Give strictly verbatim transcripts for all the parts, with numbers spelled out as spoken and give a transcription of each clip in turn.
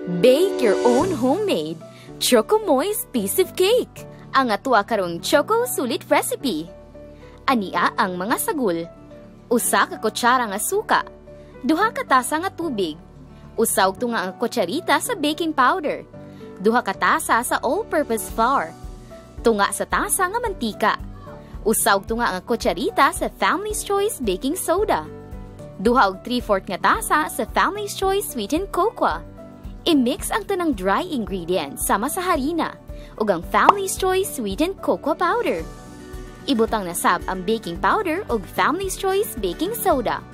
Bake your own homemade Choco Moist piece of cake. Ang atuwa karong Choco Sulit recipe. Ania ang mga sagol. Usa ka kutsara nga suka. Duha ka tasa nga tubig. Usa og tunga nga kutsarita sa baking powder. Duha ka tasa sa all-purpose flour. Tunga sa tasa nga mantika. Usa og tunga nga kutsarita sa Family's Choice baking soda. Duha og three-fourths nga tasa sa Family's Choice sweetened cocoa. I-mix ang tanang dry ingredients sama sa harina ug ang Family's Choice sweetened cocoa powder. Ibutang na sab ang baking powder ug Family's Choice baking soda.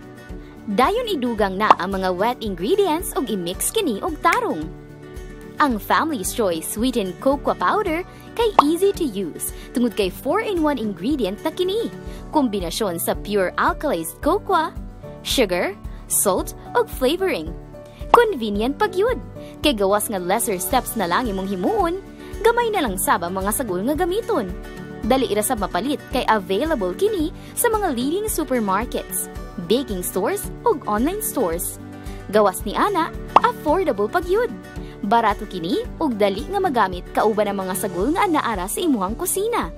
Dayon idugang na ang mga wet ingredients ug i-mix kini og tarong. Ang Family's Choice sweetened cocoa powder kay easy to use tungod kay four in one ingredient na kini. Kombinasyon sa pure alkalized cocoa, sugar, salt ug flavoring. Convenient pagyud kay gawas nga lesser steps na lang imong himuon, gamay na lang sab ang mga sagol nga gamiton. Dali ra sab mapalit kay available kini sa mga leading supermarkets, baking stores ug online stores. Gawas ni ana, affordable pagyud. Barato kini ug dali nga magamit kauban ang mga sagol nga anaa sa imuhang kusina.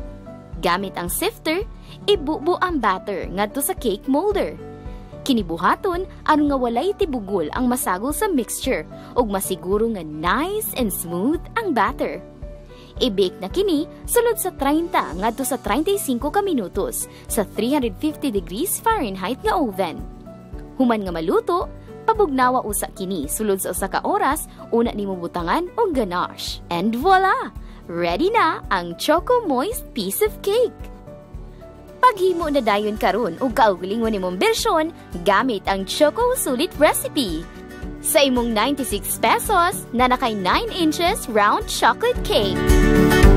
Gamit ang sifter, ibubo ang batter ngadto sa cake molder. Kinibuhaton aron nga walay tibugol ang masagol sa mixture ug masiguro nga nice and smooth ang batter. I-bake na kini sulod sa thirty ngadto sa thirty-five ka minutos sa three hundred fifty degrees Fahrenheit nga oven. Human nga maluto, pabugnawa usa kini sulod sa usa ka oras una nimo butangan og ganache. And voila! Ready na ang Choco Moist piece of cake. Paghimo na dayon karon ug kaugalingon nimong bersyon gamit ang Choco Sulit recipe. Sa imong ninety-six pesos na nakay nine inches round chocolate cake.